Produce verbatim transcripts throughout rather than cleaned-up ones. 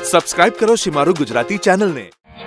Subscribe કરો શિમારું ગુજરાતી ચેનલને.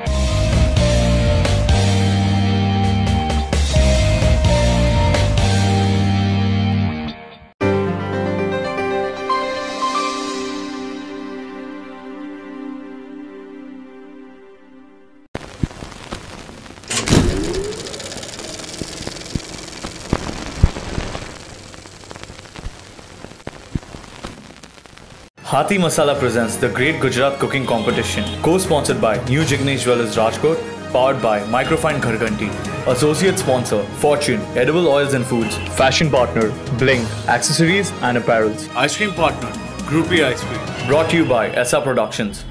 Hati Masala presents the Great Gujarat Cooking Competition, co-sponsored by New Jignesh Jewellers Rajkot, powered by Microfine Gharganti, associate sponsor Fortune, Edible Oils and Foods, fashion partner Bling, accessories and apparels, ice cream partner Groupie Ice Cream, brought to you by S R Productions.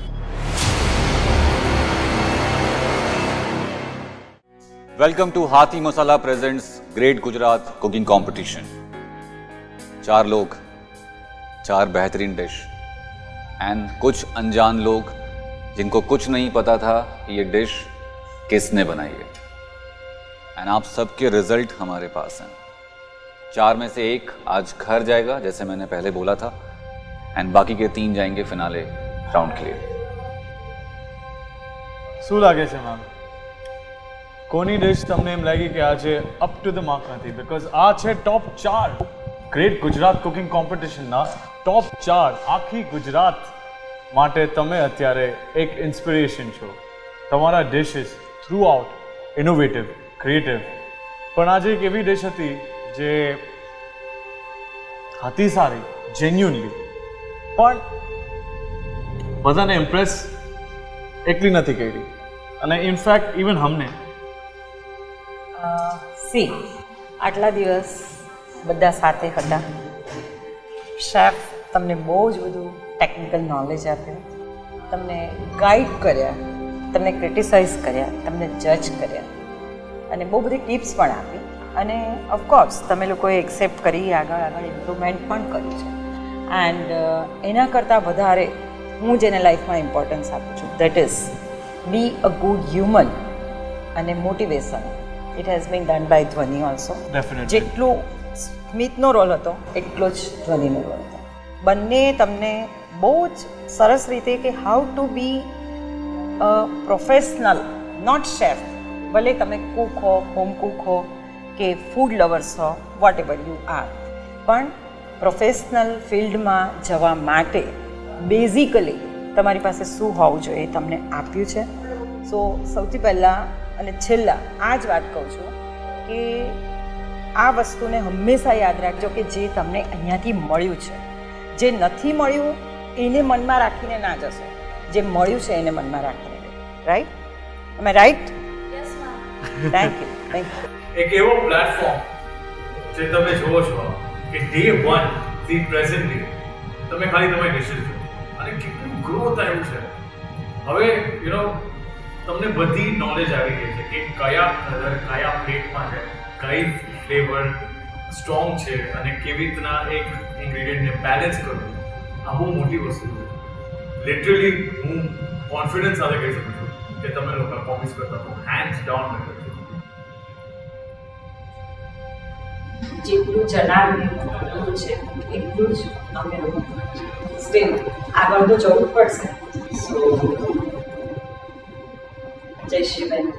Welcome to Hati Masala presents Great Gujarat Cooking Competition. चार लोग, चार बेहतरीन dish and कुछ अनजान लोग जिनको कुछ नहीं पता था कि ये डिश किसने बनाई है. एंड आप सबके रिजल्ट हमारे पास हैं. चार में से एक आज घर जाएगा जैसे मैंने पहले बोला था, एंड बाकी के तीन जाएंगे फिनाले राउंड के लिए. શું લાગે છે મેમ, કોની ડિશ તમને એમ લાગી કે આજે અપ ટુ ધ માર્ક નથી? બીકોઝ આ છે ટોપ ચાર ગ્રેટ ગુજરાત કુકિંગ કોમ્પિટિશનના ટોપ ચાર. આખી ગુજરાત માટે તમે અત્યારે એક ઇન્સ્પિરેશન છો. તમારા dishes throughout innovative, creative, પણ આજે એક એવી ડિશ હતી જે હતી સારી, જેન્યુઅનલી, પણ બધાને ઇમ્પ્રેસ એકલી નથી કરી. અને ઇનફેક્ટ ઇવન હમને સી આટલા દિવસ બધા સાથે હતા. શેફ તમને બહુ જ બધું ટેકનિકલ નોલેજ આપ્યું, તમને ગાઈડ કર્યા, તમને ક્રિટિસાઇઝ કર્યા, તમને જજ કર્યા અને બહુ બધી ટિપ્સ પણ આપી. અને ઓફકોર્સ તમે લોકોએ એક્સેપ્ટ કરી, આગળ આગળ ઇમ્પ્રુવમેન્ટ પણ કર્યું છે. એન્ડ એના કરતાં વધારે હું જેને લાઈફમાં ઇમ્પોર્ટન્સ આપું છું, that is be a good human અને motivation. It has been done by Dhwani also. જેટલું સ્મિતનો રોલ હતો એટલો જ ધ્વનીનો રોલ હતો. બંને તમને બહુ જ સરસ રીતે કે how to be a professional, not chef. ભલે તમે કૂક હો, હોમ કૂક હો કે ફૂડ લવર્સ હો, વોટ એવર યુ આર, પણ પ્રોફેશનલ ફિલ્ડમાં જવા માટે બેઝિકલી તમારી પાસે શું હોવું જોઈએ એ તમને આપ્યું છે. સો સૌથી પહેલાં અને છેલ્લા આ જ વાત કહું છું કે આ વસ્તુને હંમેશા યાદ રાખજો કે જે તમને અહીંયાથી મળ્યું છે, જે નથી મળ્યું એને મનમાં રાખીને ના જશો, જે મળ્યું છે એને મનમાં રાખીને. રાઈટ? અમે right? Thank you, thank you. એક એવો પ્લેટફોર્મ જે તમે જુઓ છો કે ડે વન થી પ્રેઝન્ટ ડે તમે ખાલી તમારી ડિશિસ જો અને કેટલું ગ્રોથ આવ્યું છે. હવે યુ નો તમને બધી નોલેજ આવી ગઈ છે કે કયા કલર કયા પ્લેટમાં છે, કઈ ફ્લેવર સ્ટ્રોંગ છે અને કેવી રીતના એક ઇન્ગ્રેડિયન્ટને બેલેન્સ કરવું. આ બહુ મોટી વસ્તુ છે. લિટરલી હું કોન્ફિડન્સ સાથે કહી શકું છું કે તમે લોકો પ્રોમિસ કરતા તો હેન્ડ્સ ડાઉન મેં કરજો. જેટલું જણાવ્યું છે એટલું જ અમે લોકો સ્ટીલ આગળ તો જવું પડશે. સો જય શ્રી બેન.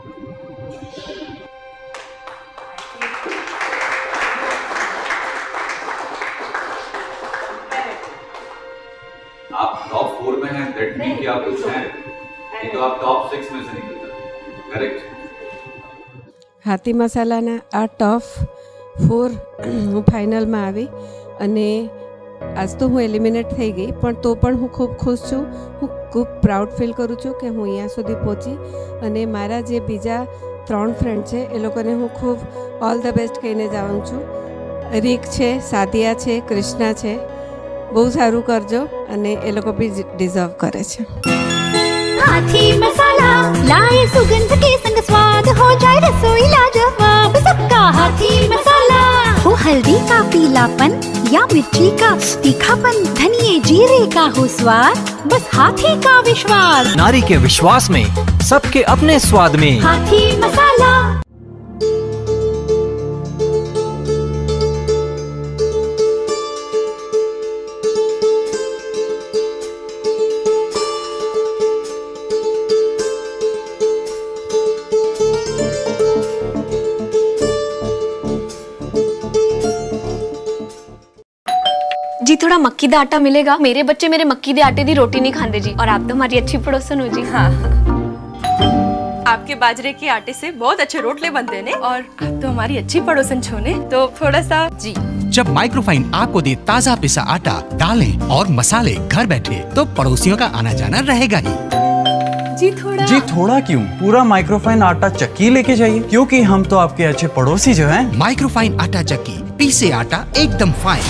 आप टॉप फोर में हैं, दैट मीन कि आप कुछ हैं, नहीं तो आप टॉप सिक्स में से निकल जाते. करेक्ट? હાથી મસાલાના આ ટોપ ફોર હું ફાઇનલમાં આવી અને આજ તો હું એલિમિનેટ થઈ ગઈ, પણ તો પણ હું ખૂબ ખુશ છું. હું ખૂબ પ્રાઉડ ફીલ કરું છું કે હું અહીંયા સુધી પહોંચી. અને મારા જે બીજા ત્રણ ફ્રેન્ડ છે એ લોકોને હું ખૂબ ઓલ ધ બેસ્ટ કહીને જાઉં છું. રીક છે, સાદિયા છે, કૃષ્ણા છે. બહુ સારું કરજો અને એ લોકો બી ડિઝર્વ કરે છે. हाथी मसाला लाए सुगंध के संग स्वाद हो जाए रसोई लाजवाब. सबका हाथी मसाला हो हल्दी का पीलापन या मिर्ची का तीखापन, धनिए जीरे का हो स्वाद, बस हाथी का विश्वास. नारी के विश्वास में सबके अपने स्वाद में हाथी मसाला. थोड़ा मक्की दा आटा मिलेगा? मेरे बच्चे मेरे मक्की दे आटे दी रोटी नहीं खाते जी, और आप तो हमारी अच्छी पड़ोसन हो जी। हाँ, आपके बाजरे के आटे से बहुत अच्छे रोटले बनते हैं, और आप तो हमारी अच्छी पड़ोसन छो ने, तो थोड़ा सा जी। जब माइक्रोफाइन आपको दे ताज़ा पिसा आटा, दालें और मसाले घर बैठे, तो पड़ोसियों का आना जाना रहेगा ही। जी थोड़ा जी थोड़ा क्यों, पूरा माइक्रोफाइन आटा चक्की लेके जाइए, क्योंकि हम तो आपके अच्छे पड़ोसी जो हैं। माइक्रोफाइन आटा चक्की, पीसे आटा एकदम fine.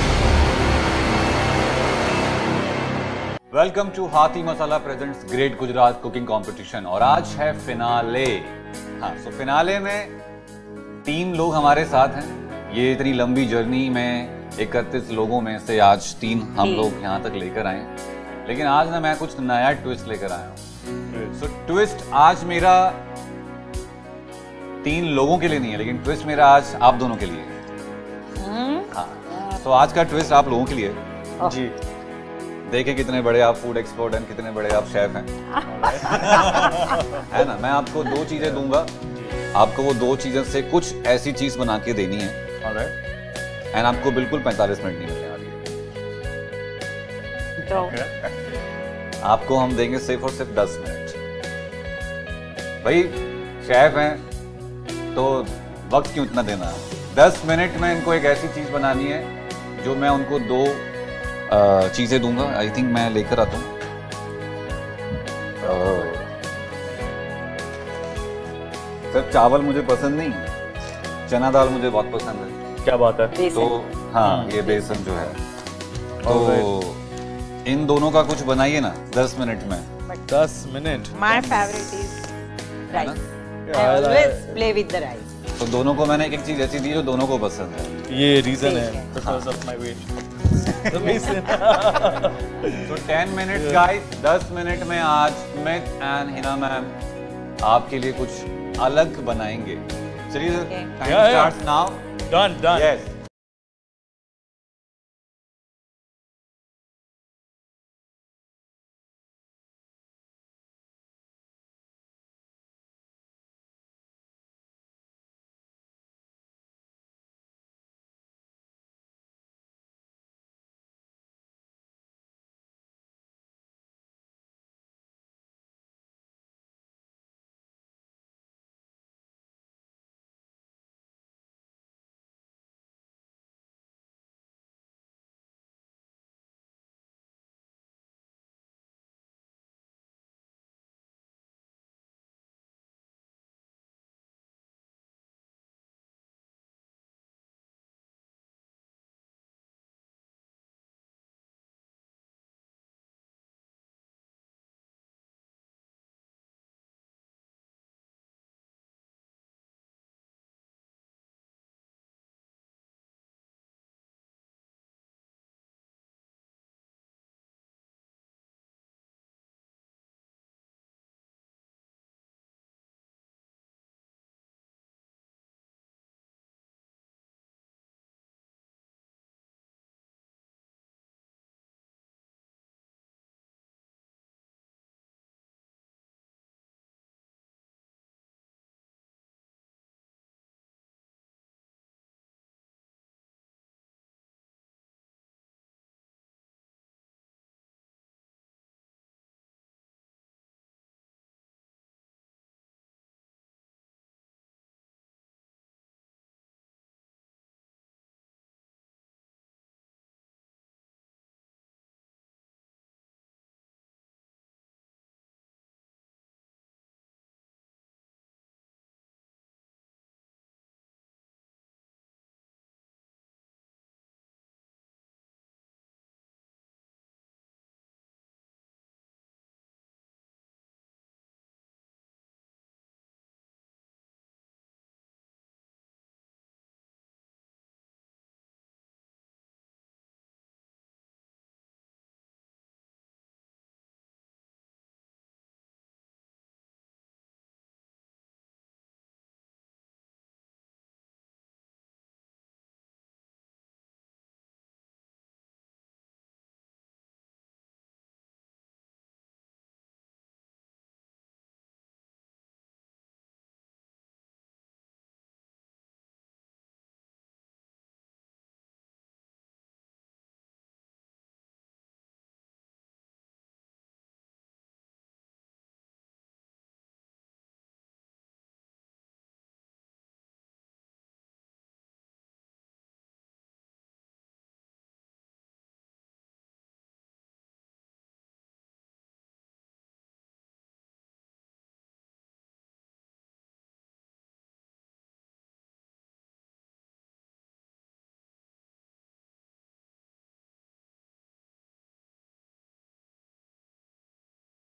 Welcome to Hathi Masala presents great Gujarat cooking competition. और आज है फिनाले। हाँ, सो फिनाले में तीन लोग हमारे साथ हैं। ये इतनी लंबी जर्नी में इकतीस लोगों में से आज तीन हम लोग यहाँ तक लेकर आए, लेकिन आज ना मैं कुछ नया ट्विस्ट लेकर आया हूँ। सो ट्विस्ट आज मेरा तीन लोगों के लिए नहीं है, लेकिन ट्विस्ट मेरा आज आप दोनों के लिए। हाँ, सो आज का ट्विस्ट आप लोगों के लिए जी। देखें कितने बड़े आप फूड एक्सपर्ट हैं, कितने बड़े आप शेफ हैं। है ना। मैं आपको दो चीजें दूंगा, आपको वो दो चीजों से कुछ ऐसी चीज बना के देनी है, एंड आपको बिल्कुल पैंतालीस मिनट नहीं मिलने वाली है। आपको हम देंगे सिर्फ और सिर्फ दस मिनट। भाई शेफ हैं तो वक्त क्यों इतना देना है। दस मिनट में इनको एक ऐसी चीज बनानी है जो मैं उनको दो चीजें दूंगा। आई थिंक मैं लेकर आता हूँ। सर चावल मुझे पसंद नहीं, चना दाल मुझे बहुत पसंद है। क्या बात है। तो हाँ, ये बेसन जो है, तो इन दोनों का कुछ बनाइए ना दस मिनट में। दस minute. My favorite is rice. I always play with the rice. तो दोनों को मैंने एक एक चीज ऐसी दी जो दोनों को पसंद है। ये रीजन है, because of my weight. तो टेन मिनट गाइस, दस मिनट में आज स्मिथ एंड हिना मैम आपके लिए कुछ अलग बनाएंगे। चलिए, time starts now. Done, done. Yes.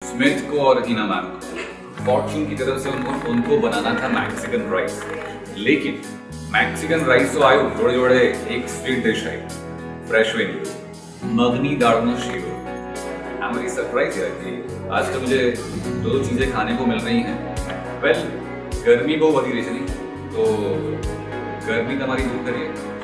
Smit को और हीना मैम को फॉर्चून की तरफ से उनको उनको बनाना था मैक्सिकन राइस, लेकिन मैक्सिकन राइस तो आयो जोड़े जोड़े एक स्वीट डिश आई, फ्रेश विंग मगनी दाड़नो शीरो। आई एम वेरी सरप्राइज यार कि आज तो मुझे दो दो चीजें खाने को मिल रही हैं। वेल गर्मी बहुत वधी रही थी, तो गर्मी તમારી दूर करिए।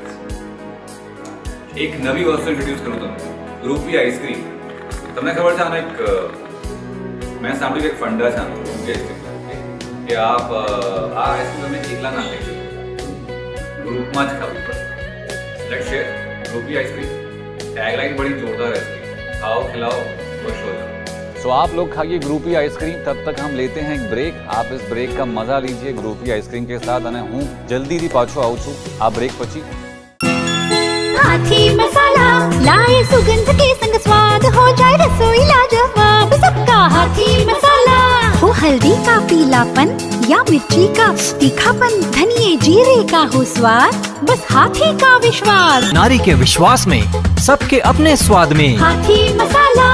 एक नवी वस्तु इंट्रोड्यूस करूं તમને, રૂપી आइसक्रीम। તમને ખબર છે આનો એક મેં સાંભળ્યું એક ફંડા છે આનો કે આપ આ આઈસ્ક્રીમ તમે એકલા ના લઈ શકો, ગ્રુપમાં જ ખાવી પડે। લેટ્સ શેર રૂપી आइसक्रीम। टैगलाइन बड़ी जोरदार है इसकी, खाओ खिलाओ खुश हो जाओ। तो आप लोग खाइए ग्रुपी आइसक्रीम, तब तक हम लेते हैं एक ब्रेक। आप इस ब्रेक का मजा लीजिए ग्रुपी आइसक्रीम के साथ। અને હું જલ્દીથી પાછો આવું છું આ બ્રેક પછી। हाथी मसाला लाए सुगंध के संग स्वाद हो जाए रसोई लाजवाब, सबका हाथी मसाला। हो हल्दी का पीलापन या मिर्ची का तीखापन, धनिए जीरे का हो स्वाद, बस हाथी का विश्वास। नारी के विश्वास में सबके अपने स्वाद में हाथी मसाला।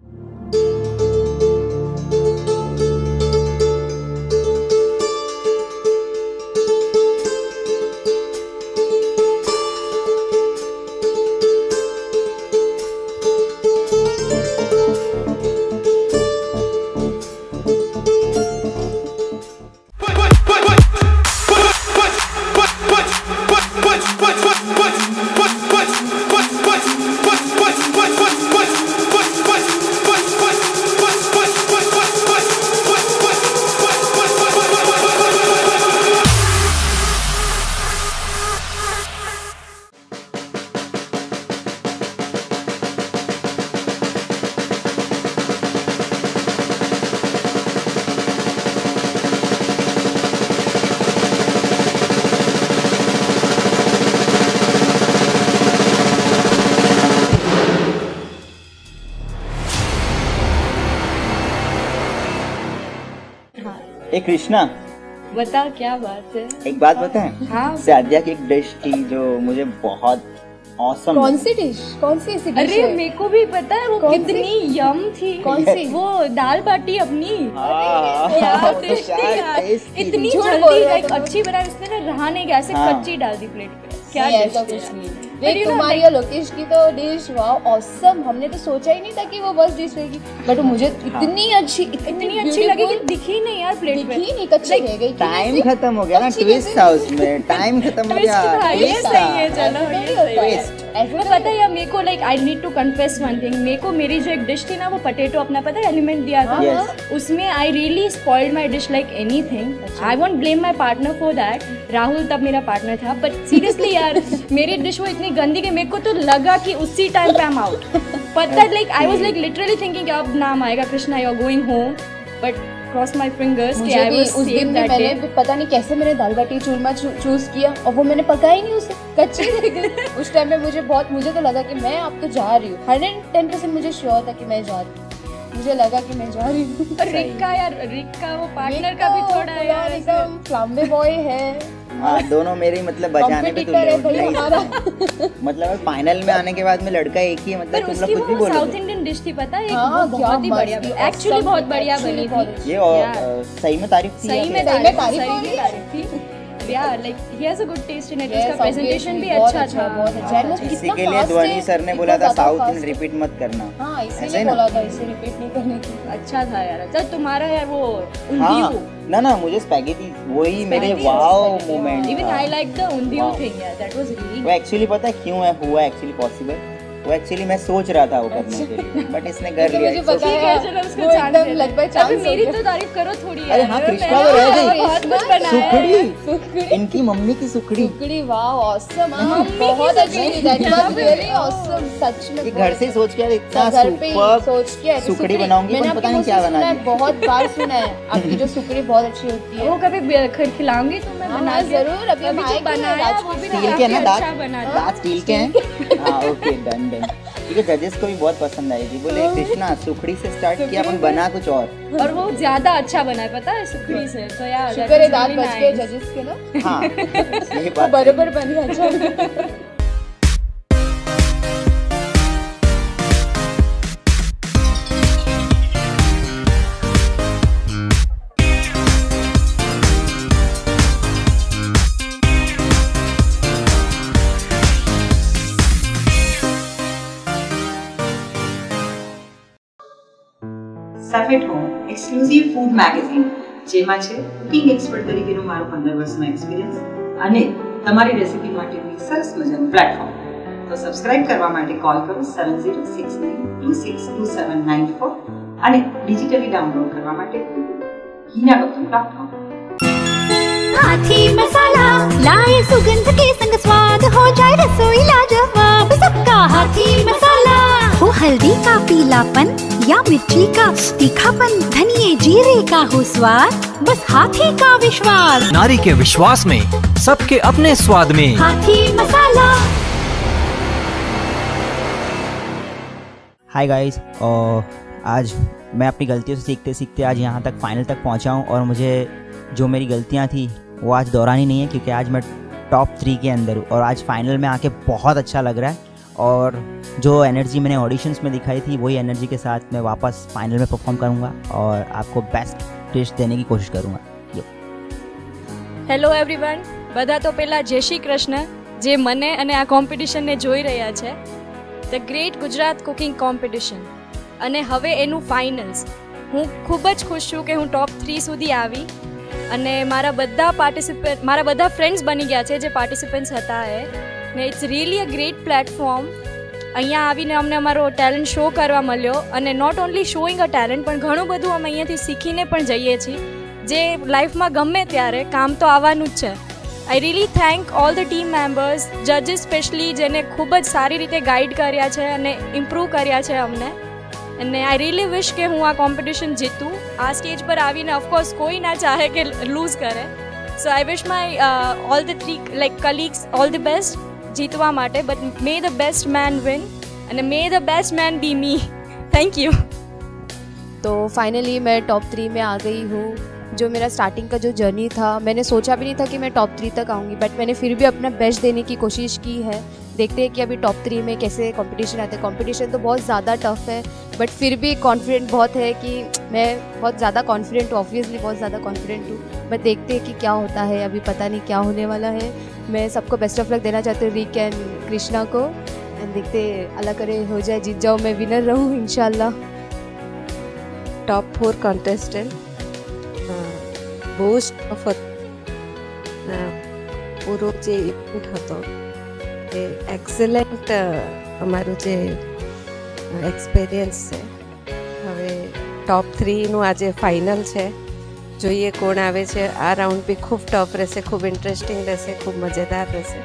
ए कृष्णा, बता क्या बात है। एक बात बताएं। हाँ। शादिया की एक डिश थी जो मुझे बहुत ऑसम। कौन सी डिश? कौन सी ऐसी डिश? अरे मेरे को भी पता है वो कितनी यम थी। कौन सी? वो दाल बाटी अपनी। क्या टेस्टी यार, इतनी जल्दी लाइक अच्छी बनाई उसने ना, रहा नहीं गया, ऐसे कच्ची डाल दी प्लेट पे। क्या ऐसा कुछ नहीं। देख तुम्हारी और लोकेश की तो डिश वाओ ऑसम, हमने तो सोचा ही नहीं था कि वो बस डिश रहेगी, बट मुझे इतनी अच्छी इतनी अच्छी लगी कि दिखी नहीं यार प्लेट पे, दिखी नहीं, कच्ची रह गई। टाइम खत्म हो गया ना, ट्विस्ट था उसमें, टाइम खत्म हो गया। ये सही है, चलो ये सही है। ऐसा पता है मेरे को, like I need to confess one thing. मेरे को मेरी जो एक डिश थी ना, वो पोटैटो अपना पता है एलिमेंट दिया था, उसमें I really spoiled my dish like anything. I won't blame my partner for that. Rahul तब मेरा पार्टनर था, बट सीरियसली यार मेरी डिश वो इतनी गंदी कि मेरे को तो लगा कि उसी टाइम पे आई एम आउट। पता है like I was like literally thinking अब नाम आएगा Krishna you are going home, but cross my fingers कि आई वाज उस दिन भी मैंने पता नहीं कैसे मैंने दाल बाटी चूरमा चूज किया और वो मैंने पकाया ही नहीं, उसे कच्ची रह गई। उस टाइम में मुझे बहुत मुझे तो लगा कि मैं अब तो जा रही हूँ, हंड्रेड टेन परसेंट मुझे श्योर था कि मैं जा रही हूँ। मुझे लगा कि मैं जा रही हूँ। रिक का यार, रिक का वो पार्टनर का भी थोड़ा यार एकदम फ्लाम्बे बॉय है। हाँ, दोनों मेरे मतलब बजाने पे तुल्य। मतलब फाइनल में आने के बाद में लड़का एक ही है, मतलब तुम लोग कुछ भी बोलो। साउथ इंडियन डिश थी पता है, हाँ, बहुत ही बढ़िया, एक्चुअली बहुत बढ़िया बनी थी ये। और सही में तारीफ थी, सही में तारीफ थी यार, like he has a good taste in it. उसका प्रेजेंटेशन भी अच्छा था, बहुत अच्छा। इसी के लिए ध्वनि सर ने बोला था साउथ इंडियन रिपीट मत करना। हाँ, इसीलिए बोला था इसे रिपीट नहीं करने की। अच्छा था यार। अच्छा तुम्हारा यार वो हाँ, ना ना मुझे स्पैगेटी वही मेरे wow moment. Even I like the undhiyu thing यार, दैट वाज रियली। वो एक्चुअली पता है क्यों है हुआ एक्चुअली पॉसिबल, वो एक्चुअली मैं सोच रहा था वो करने के लिए, बट इसने कर लिया। मुझे पता है वो एकदम लगभग चांस। मेरी तो तारीफ करो थोड़ी यार। अरे हाँ, कृष्णा तो रह गई। बहुत कुछ बनाया सुखड़ी, इनकी मम्मी की सुखड़ी। सुखड़ी वाओ ऑसम, बहुत अच्छी थी, दैट वाज रियली ऑसम सच में। घर से सोच के इतना सुपर सोच के सुखड़ी बनाऊंगी, पर पता नहीं क्या बना दी। बहुत बार सुना है आपकी जो सुखड़ी बहुत अच्छी होती है। वो कभी खिलाऊंगी तो मैं बना जरूर। अभी हम आए बनाया स्टील के ना दांत, दांत स्टील के हैं। हाँ ओके डन डन। ठीक है, जजेस को भी बहुत पसंद आएगी। बोले कृष्णा सुखड़ी से स्टार्ट किया अपन बना कुछ और, और वो ज्यादा अच्छा बना है पता है सुखड़ी से। तो यार शुक्र है दांत बच गए जजेस के ना। हाँ ये बात बराबर बनी। अच्छा safe at home exclusive food magazine, જેમાં છે કુકિંગ એક્સપર્ટ તરીકેનો મારો પંદર વર્ષનો એક્સપિરિયન્સ અને તમારી રેસિપી માટેની સરસ મજાનું પ્લેટફોર્મ. તો સબસ્ક્રાઇબ કરવા માટે કોલ કરો seven zero six nine two six two seven nine four અને ડિજિટલી ડાઉનલોડ કરવા માટે હિના ગૌતમ ડોટ કોમ. हाथी मसाला लाए सुगंध के संग स्वाद हो जाए रसोई लाजवाब. सबका हाथी मसाला, हो हल्दी का पीलापन या मिर्ची का तीखापन, धनिए जीरे का हो स्वाद, बस हाथी का विश्वास. नारी के विश्वास में सबके अपने स्वाद में हाथी मसाला. हाय गाइस, और आज मैं अपनी गलतियों से सीखते सीखते आज यहाँ तक फाइनल तक पहुँचा हूँ और मुझे जो मेरी गलतियाँ थी वो आज दोहरानी नहीं है, क्योंकि आज मैं टॉप थ्री के अंदर हूँ और आज फाइनल में आके बहुत अच्छा लग रहा है. और जो एनर्जी मैंने ऑडिशंस में दिखाई थी वही एनर्जी के साथ मैं वापस फाइनल में परफॉर्म करूँगा और आपको बेस्ट टेस्ट देने की कोशिश करूँगा. હેલો એવરીવન, બધા તો પહેલાં જય શ્રી કૃષ્ણ, જે મને અને આ કોમ્પિટિશનને જોઈ રહ્યા છે. The great Gujarat cooking competition અને હવે એનું ફાઇનલ્સ. હું ખૂબ જ ખુશ છું કે હું ટોપ થ્રી સુધી આવી અને મારા બધા પાર્ટિસિપેન્ટ મારા બધા ફ્રેન્ડ્સ બની ગયા છે જે પાર્ટિસિપન્ટ્સ હતા એ ને it's really a great platform. અહીંયા આવીને અમને અમારો ટેલેન્ટ શો કરવા મળ્યો અને not only showing a talent પણ ઘણું બધું અમે અહીંયાથી શીખીને પણ જઈએ છીએ, જે લાઈફમાં ગમે ત્યારે કામ તો આવવાનું જ છે. I really thank all the team members, જજીસ સ્પેશલી, જેને ખૂબ જ સારી રીતે ગાઈડ કર્યા છે અને ઇમ્પ્રૂવ કર્યા છે અમને. અને આઈ રિયલી વિશ કે હું આ કોમ્પિટિશન જીતું. આ સ્ટેજ પર આવીને ઓફકોર્સ કોઈ ના ચાહે કે લૂઝ કરે. So I wish my all the three like colleagues all the best જીતવા માટે, but may the best man win and may the best man be me. Thank you. तो फाइनली मैं टॉप थ्री में आ गई हूँ. जो मेरा स्टार्टिंग का जो जर्नी था, मैंने सोचा भी नहीं था कि मैं टॉप थ्री तक आऊँगी, बट मैंने फिर भी अपना बेस्ट देने की कोशिश की है. देखते हैं कि अभी टॉप थ्री में कैसे कंपटीशन आते हैं. कंपटीशन तो बहुत ज़्यादा टफ है, बट फिर भी कॉन्फिडेंट बहुत है कि मैं बहुत ज़्यादा कॉन्फिडेंट हूँ, ऑब्वियसली बहुत ज़्यादा कॉन्फिडेंट हूँ. बट देखते हैं कि क्या होता है, अभी पता नहीं क्या होने वाला है. मैं सबको बेस्ट ऑफ लक देना चाहती हूँ, रिक एंड कृष्णा को. एंड देखते अल्लाह करे हो जाए, जीत जाओ, मैं विनर रहूँ इंशाल्लाह. ટોપ ફોર કોન્ટેસ્ટન્ટ બહુ જ ટફ પૂરો જે ઇવેન્ટ હતો એ એક્સેલન્ટ અમારું જે એક્સપિરિયન્સ છે. હવે ટોપ થ્રીનું આજે ફાઇનલ છે, જોઈએ કોણ આવે છે. આ રાઉન્ડ બી ખૂબ ટફ રહેશે, ખૂબ ઇન્ટરેસ્ટિંગ રહેશે, ખૂબ મજેદાર રહેશે.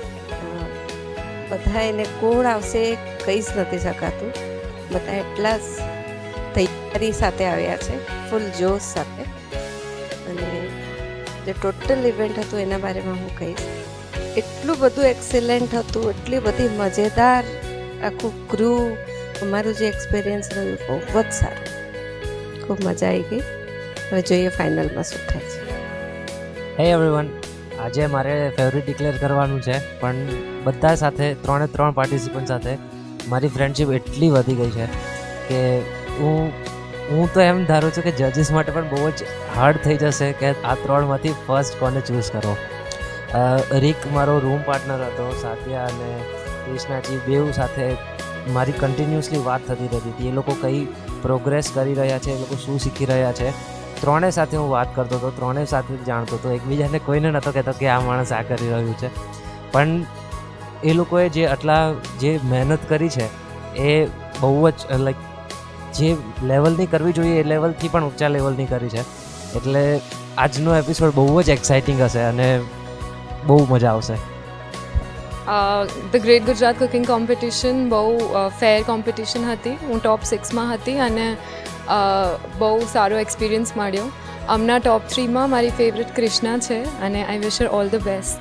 બધા એને કોણ આવશે કહી જ નથી શકાતું. બધા એટલા જ તૈયારી સાથે આવ્યા છે, ફૂલ જોશ સાથે. અને જે ટોટલ ઇવેન્ટ હતું એના બારેમાં હું કહીશ, એટલું બધું એક્સેલન્ટ હતું, એટલી બધી મજેદાર આખું ક્રૂ. અમારું જે એક્સપિરિયન્સ રહ્યું બહુ જ સારું, ખૂબ મજા આવી ગઈ. હવે જોઈએ ફાઇનલમાં શું થાય છે. હે એવરીવન, આજે મારે ફેવરિટ ડિક્લેર કરવાનું છે, પણ બધા સાથે ત્રણે ત્રણ પાર્ટિસિપન્ટ સાથે મારી ફ્રેન્ડશિપ એટલી વધી ગઈ છે કે હું હું તો એમ ધારું છું કે જજીસ માટે પણ બહુ જ હાર્ડ થઈ જશે કે આ ત્રણમાંથી ફર્સ્ટ કોને ચૂઝ કરો. રિક મારો રૂમ પાર્ટનર હતો, સાત્યા અને કૃષ્ણાજી બેઉ સાથે મારી કન્ટિન્યુઅસલી વાત થતી રહેતી હતી. એ લોકો કઈ પ્રોગ્રેસ કરી રહ્યા છે, એ લોકો શું શીખી રહ્યા છે, ત્રણેય સાથે હું વાત કરતો હતો, ત્રણેય સાથે જાણતો હતો. એકબીજાને કોઈને નહોતો કહેતો કે આ માણસ આ કરી રહ્યું છે. પણ એ લોકોએ જે આટલા જે મહેનત કરી છે એ બહુ જ લાઈક જે લેવલની કરવી જોઈએ એ લેવલથી પણ ઊંચા લેવલની કરી છે. એટલે આજનો એપિસોડ બહુ જ એક્સાઇટિંગ હશે અને બહુ મજા આવશે. The great Gujarat cooking competition બહુ ફેર કોમ્પિટિશન હતી. હું ટોપ સિક્સમાં હતી અને બહુ સારો એક્સપિરિયન્સ મળ્યો. હમણાં ટોપ થ્રીમાં મારી ફેવરેટ કૃષ્ણા છે અને I wish her all the best.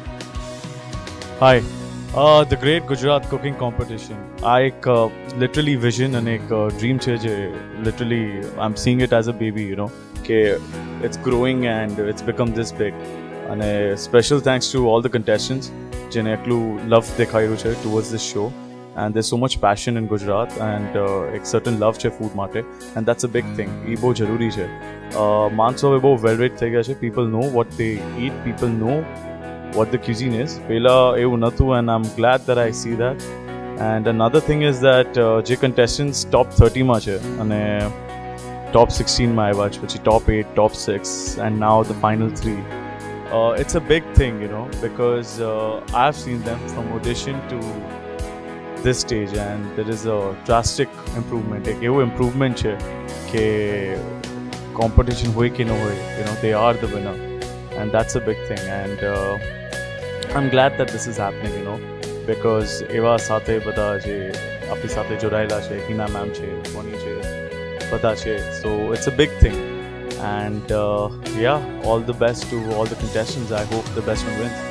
Hi, the great Gujarat cooking competition આ એક લિટરલી વિઝન અને એક ડ્રીમ છે જે literally I am seeing it as a baby, you know, કે it's growing and it's become this big. અને special thanks to all the contestants જેને એટલું લવ દેખાયું છે towards this show. and there's so much passion in Gujarat and uh, એક certain love છે food માટે, and that's a big thing. એ બહુ જરૂરી છે. માણસો હવે બહુ વેલ રેટ થઈ ગયા છે. people know what they eat, people know what the cuisine is. પહેલા એવું નહોતું, and I'm glad that I see that. And another thing is that uh, જે contestants top thirty માં છે અને ટોપ સિક્સટીનમાં આવ્યા છે, પછી top eight, top six and now the final three. It's a big thing, you know, because I have seen them from audition to this stage and there is a drastic improvement. એક એવું improvement છે કે competition હોય કે ન હોય, you know, they are the winner and that's a big thing and uh, I'm glad that this is happening, you know, because એવા સાથે બધા જે આપણી સાથે જોડાયેલા છે, હિના મેમ છે, ધ્વની છે, બધા છે, so it's a big thing and uh, yeah, all the best to all the contestants. I hope the best one wins.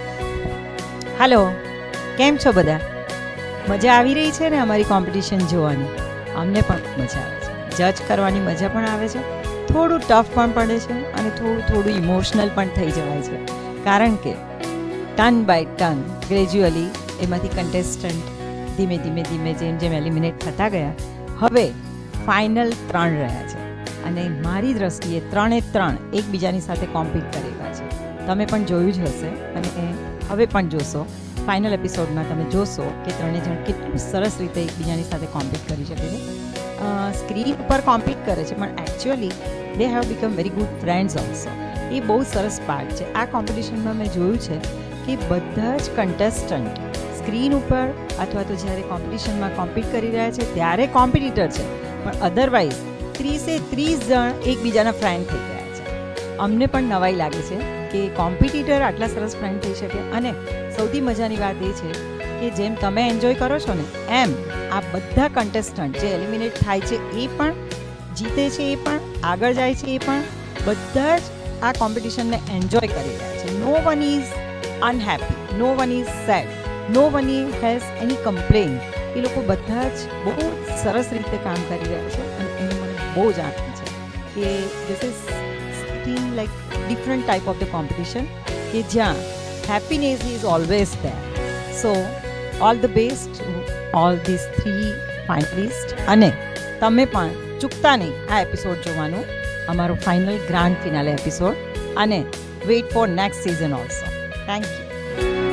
Hello, કેમ છો બધા? મજા આવી રહી છે ને અમારી કોમ્પિટિશન જોવાની? અમને પણ મજા આવે છે. જજ કરવાની મજા પણ આવે છે, થોડું ટફ પણ પડે છે અને થોડું થોડું ઇમોશનલ પણ થઈ જવાય છે, કારણ કે ટર્ન બાય ટર્ન ગ્રેજ્યુઅલી એમાંથી કન્ટેસ્ટન્ટ ધીમે ધીમે ધીમે જેમ જેમ એલિમિનેટ થતા ગયા, હવે ફાઇનલ ત્રણ રહ્યા છે અને મારી દ્રષ્ટિએ ત્રણે ત્રણ એકબીજાની સાથે કોમ્પિટ કરેલા છે. તમે પણ જોયું જ હશે અને હવે પણ જોશો. ફાઇનલ એપિસોડમાં તમે જોશો કે ત્રણેય જણ કેટલું સરસ રીતે એકબીજાની સાથે કોમ્પિટ કરી શકે છે. સ્ક્રીન ઉપર કોમ્પિટ કરે છે પણ actually they have become very good friends also. એ બહુ સરસ પાર્ટ છે. આ કોમ્પિટિશનમાં મેં જોયું છે કે બધા જ કન્ટેસ્ટન્ટ સ્ક્રીન ઉપર અથવા તો જ્યારે કોમ્પિટિશનમાં કોમ્પિટ કરી રહ્યા છે ત્યારે કોમ્પિટિટર છે, પણ અધરવાઇઝ ત્રીસે ત્રીસ જણ એકબીજાના ફ્રેન્ડ થઈ ગયા છે. અમને પણ નવાઈ લાગે છે કે કોમ્પિટિટર આટલા સરસ ફ્રેન્ડ થઈ શકે. અને સૌથી મજાની વાત એ છે કે જેમ તમે એન્જોય કરો છો ને એમ આ બધા કન્ટેસ્ટન્ટ જે એલિમિનેટ થાય છે એ પણ જીતે છે, એ પણ આગળ જાય છે, એ પણ બધા જ આ કોમ્પિટિશનને એન્જોય કરી રહ્યા છે. No one is unhappy, no one is sad, no one has any complain. એ લોકો બધા જ બહુ સરસ રીતે કામ કરી રહ્યા છે અને એનું મને બહુ જ આનંદ છે કે this is something like different type of the competition કે જ્યાં happiness is always there. So all the best to all these three finalists અને તમે પણ ચૂકતા નહીં આ એપિસોડ જોવાનું, અમારો ફાઇનલ ગ્રાન્ડ ફિનાલે એપિસોડ, અને wait for next season also. Thank you.